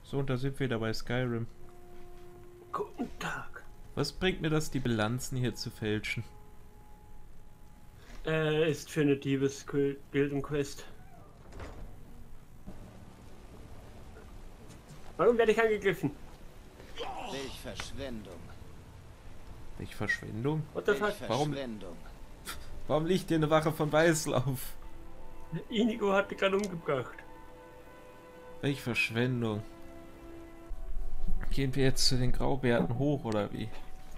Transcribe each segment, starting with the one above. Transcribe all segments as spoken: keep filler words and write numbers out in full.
So, und da sind wir wieder bei Skyrim. Guten Tag. Was bringt mir das, die Bilanzen hier zu fälschen? Äh, ist für eine Diebesbildung-Quest. Warum werde ich angegriffen? Welch Verschwendung. Welche Verschwendung? What the fuck? Welch Warum? Verschwendung. Warum liegt hier eine Wache von Weißlauf? Inigo hat mich gerade umgebracht. Welche Verschwendung? Gehen wir jetzt zu den Graubärten hoch, oder wie?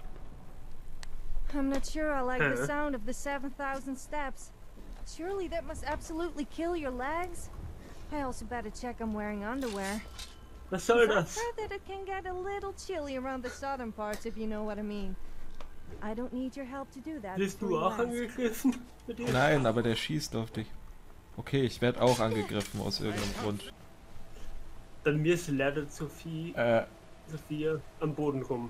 I'm not sure I like the Uh. sound of the seven thousand steps. Surely that must absolutely kill your legs? I also better check I'm wearing underwear. Was soll I've das? heard that it can get a little chilly around the southern parts, if you know what I mean. I don't need your help to do that. Bist before du you auch ask. angegriffen? Mit dir? Nein, aber der schießt auf dich. Okay, ich werde auch angegriffen aus irgendeinem Grund. Bei mir ist leider Sophie, Äh, Sophia am Boden rum.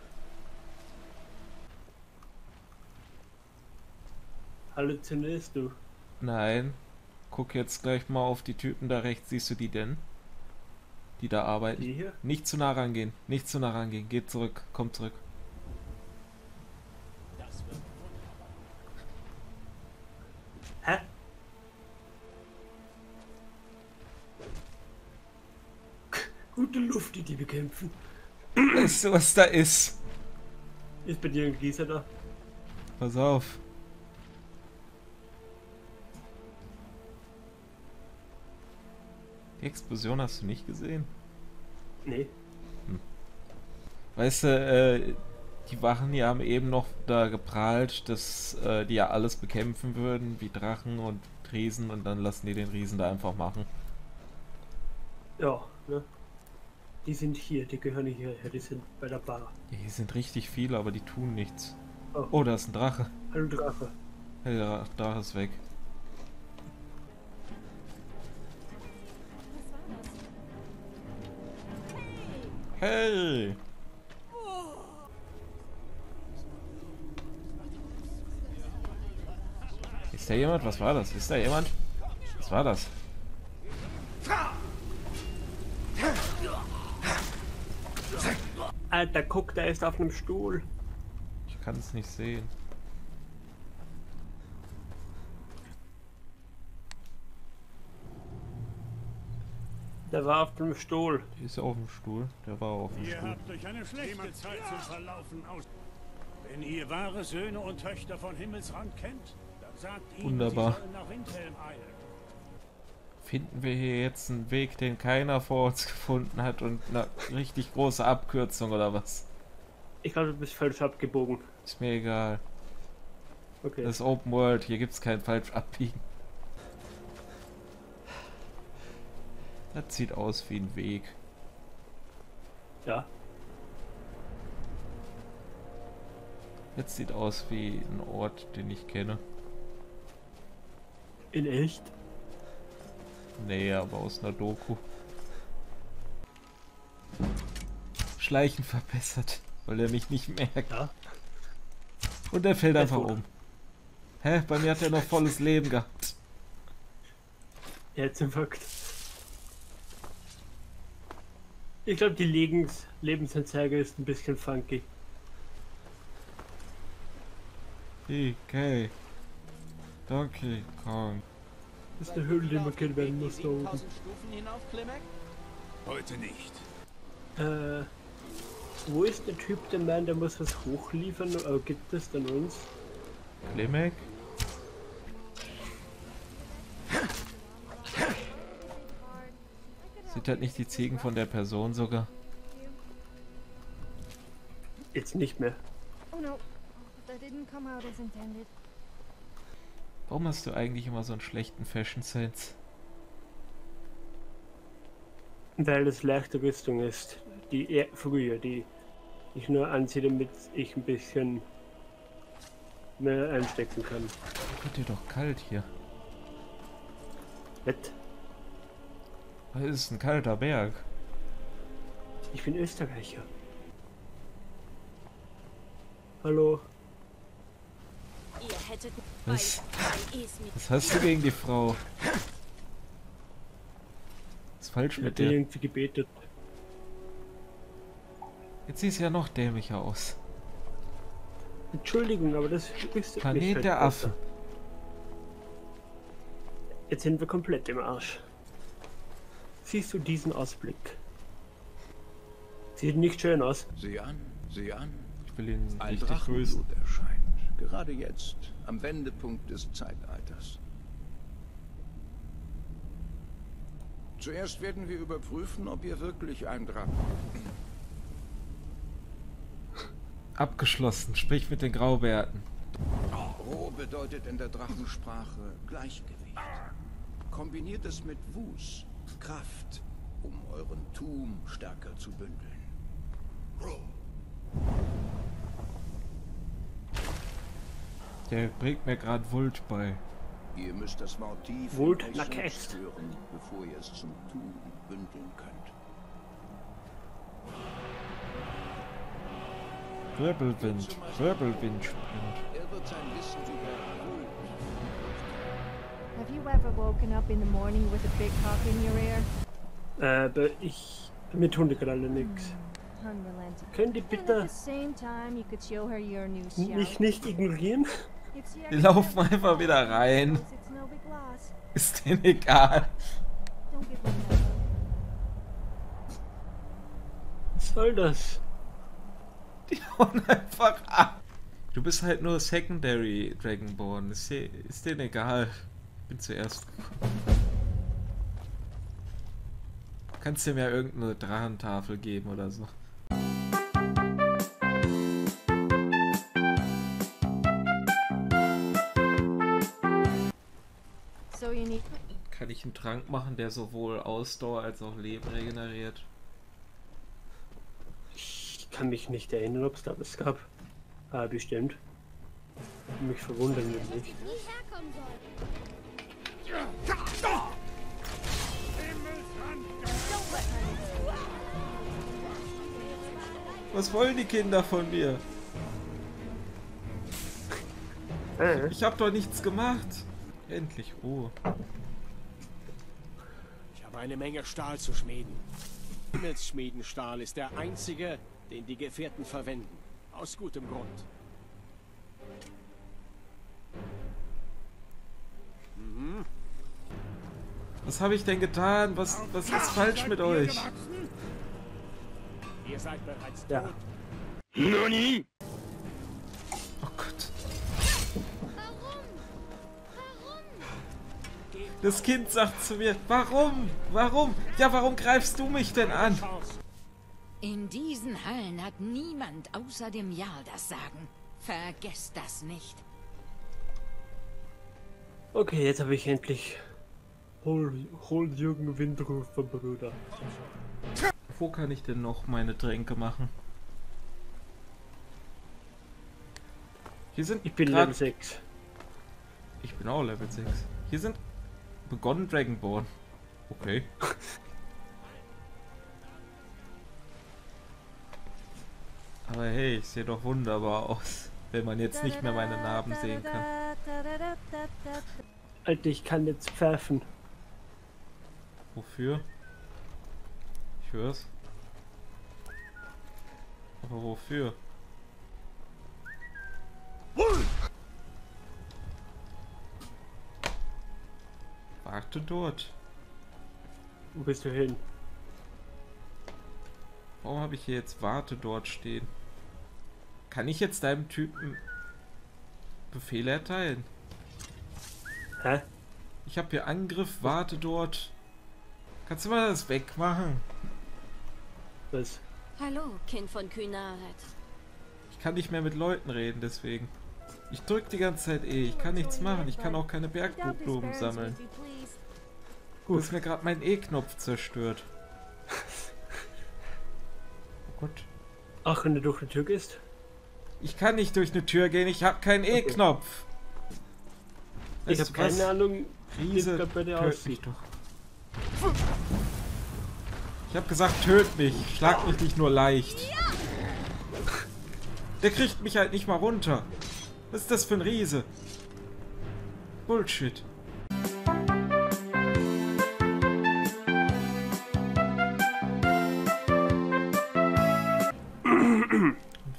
Halluzinierst du? nein. Guck jetzt gleich mal auf die Typen da rechts. Siehst du die denn? Die da arbeiten. Die hier? Nicht zu nah rangehen. Nicht zu nah rangehen. Geht zurück. Komm zurück. Hä? Gute Luft, die die bekämpfen. Weißt du, was da ist? Ist bei dir ein Gießer da? Pass auf. Die Explosion hast du nicht gesehen? Nee. Weißt du, äh, die Wachen, die haben eben noch da geprahlt, dass äh, die ja alles bekämpfen würden, wie Drachen und Riesen, und dann lassen die den Riesen da einfach machen. Ja, ne? Die sind hier, die gehören nicht hierher, die sind bei der Bar. Ja, hier sind richtig viele, aber die tun nichts. Oh, Oh, da ist ein Drache. hallo Drache. Hey, der Drache ist weg. Hey! Ist da jemand? Was war das? Ist da jemand? Was war das? Alter, guck, der ist auf einem Stuhl. Ich kann es nicht sehen. Der war auf dem Stuhl. Die ist auf dem Stuhl. Der war auf dem Ihr Stuhl. habt euch eine schlechte Zeit zum Verlaufen aus. Wenn ihr wahre Söhne und Töchter von Himmelsrand kennt, dann sagt ihnen, Wunderbar. sie sollen nach Windhelm eilen. Finden wir hier jetzt einen Weg, den keiner vor uns gefunden hat, und eine richtig große Abkürzung oder was? Ich glaube, du bist falsch abgebogen. Ist mir egal. Okay. Das ist Open World, hier gibt's kein falsch abbiegen. Das sieht aus wie ein Weg. Ja. Jetzt sieht aus wie ein Ort, den ich kenne. In echt? Nee, aber aus einer Doku. Schleichen verbessert, weil er mich nicht merkt. Ja. Und er fällt Ja, einfach gut. um. Hä? Bei mir hat er noch volles Leben gehabt. Herzinfarkt. Ich glaube, die Lebens Lebensanzeige ist ein bisschen funky. Okay. Donkey Kong. Das ist eine Höhle, die markiert werden muss da oben. Stufen hinauf, Klimek? Heute nicht. Äh, wo ist der Typ, der meint, der muss was hochliefern? Aber gibt es dann uns? Klimek? Sind halt nicht die Ziegen von der Person sogar? Jetzt nicht mehr. Oh no, that didn't come out as intended. Warum hast du eigentlich immer so einen schlechten Fashion Sense? Weil es leichte Rüstung ist. Die eher früher, die ich nur anziehe, damit ich ein bisschen mehr einstecken kann. Wird dir doch kalt hier. Nett. Es ist ein kalter Berg. Ich bin Österreicher. Hallo. Ihr hättet Was, bei E's mit was hast du gegen die Frau? Was ist falsch Ich mit hab dir dir? irgendwie gebetet. Jetzt sieht es ja noch dämlicher aus. Entschuldigung, aber das ist Planet halt der besser. Affen. Jetzt sind wir komplett im Arsch. Siehst du diesen Ausblick? Sieht nicht schön aus. Sieh an, sieh an. Ich will ihn Ein richtig grüßen. Drachenblut erscheint. Gerade jetzt, am Wendepunkt des Zeitalters. Zuerst werden wir überprüfen, ob ihr wirklich ein Drachen. Abgeschlossen. Sprich mit den Graubärten. Ro bedeutet in der Drachensprache Gleichgewicht. Kombiniert es mit Wus, Kraft, um euren Tum stärker zu bündeln. Der bringt mir gerade Vult bei. Ihr müsst das Wort tief Wut, in euch Lackest. selbst hören, bevor ihr es zum Tum bündeln könnt. Wirbelwind. Wirbelwind springt. Er wird sein Wissen über Wut. Have you ever woken up in the morning with a big cock in your ear? Äh, aber ich... Mir tun die gerade nix. Unrelenting. Können die And bitte at the same time, you could show her your new shout. mich nicht ignorieren? If she Die laufen einfach wieder rein. It's no big loss. Ist denen egal. Don't give me that. Was soll das? Die hauen einfach ab. Du bist halt nur Secondary Dragonborn. Ist, dir- ist denen egal. Ich bin zuerst gekommen. Kannst dir mir irgendeine Drachentafel geben oder so. So you need. Kann ich einen Trank machen, der sowohl Ausdauer als auch Leben regeneriert? Ich kann mich nicht erinnern, ob es da was gab. Ah, bestimmt. Mich verwundern wird nicht. Was wollen die Kinder von mir? Äh, Ich hab doch nichts gemacht. Endlich Ruhe. Ich habe eine Menge Stahl zu schmieden. Himmelsschmiedenstahl ist der einzige, den die Gefährten verwenden. Aus gutem Grund. Was habe ich denn getan? Was, was ist falsch mit euch? Ihr seid bereits Ja. tot. Oh Gott. Das Kind sagt zu mir, warum? Warum? Ja, warum greifst du mich denn an? Chance. In diesen Hallen hat niemand außer dem Jarl das Sagen. Vergesst das nicht. okay, jetzt habe ich endlich... Hol, hol Jürgen Windrufer, Bruder. Wo kann ich denn noch meine Tränke machen? Hier sind Ich bin grad- Level sechs. Ich bin auch Level sechs. Hier sind begonnen Dragonborn. Okay. Aber hey, ich sehe doch wunderbar aus, wenn man jetzt nicht mehr meine Narben sehen kann. Alter, ich kann jetzt pfeifen. Wofür? Ich hör's. Aber wofür? Warte dort. Wo bist du hin? Warum habe ich hier jetzt Warte dort stehen? Kann ich jetzt deinem Typen Befehle erteilen? Hä? Ich habe hier Angriff, Warte dort. Kannst du mal das wegmachen? Was? Hallo, Kind von Kühnareth. Ich kann nicht mehr mit Leuten reden, deswegen. Ich drück die ganze Zeit E. Ich kann nichts machen. Ich kann auch keine Bergblumen sammeln. Du hast mir gerade meinen E-Knopf zerstört. Oh Gott. Ach, wenn du durch die Tür gehst? Ich kann nicht durch eine Tür gehen. Ich habe keinen E-Knopf. Ich Weißt habe du was? keine Ahnung, wie es Riese, gerade bei dir töt mich aussieht. doch. Ich habe gesagt, töt mich. Schlag mich nicht nur leicht. Der kriegt mich halt nicht mal runter. Was ist das für ein Riese? Bullshit.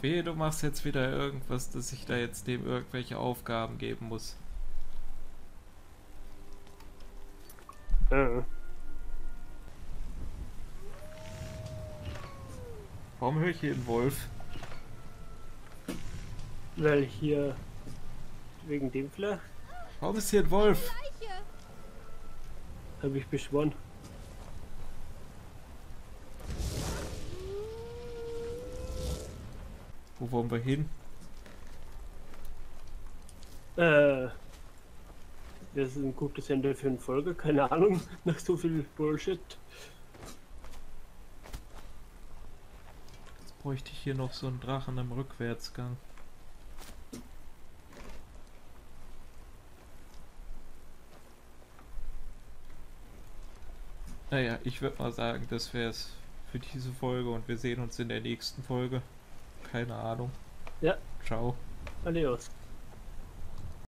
Wehe, du machst jetzt wieder irgendwas, dass ich da jetzt dem irgendwelche Aufgaben geben muss. Äh. Warum höre ich hier einen Wolf? Weil hier wegen dem vielleicht Warum ist hier ein Wolf? habe ich beschworen. Wo wollen wir hin? Äh, das ist ein gutes Ende für eine Folge, keine Ahnung, nach so viel Bullshit. Jetzt bräuchte ich hier noch so einen Drachen im Rückwärtsgang. Naja, ich würde mal sagen, das wäre es für diese Folge und wir sehen uns in der nächsten Folge. Keine Ahnung. Ja. Ciao. Adios.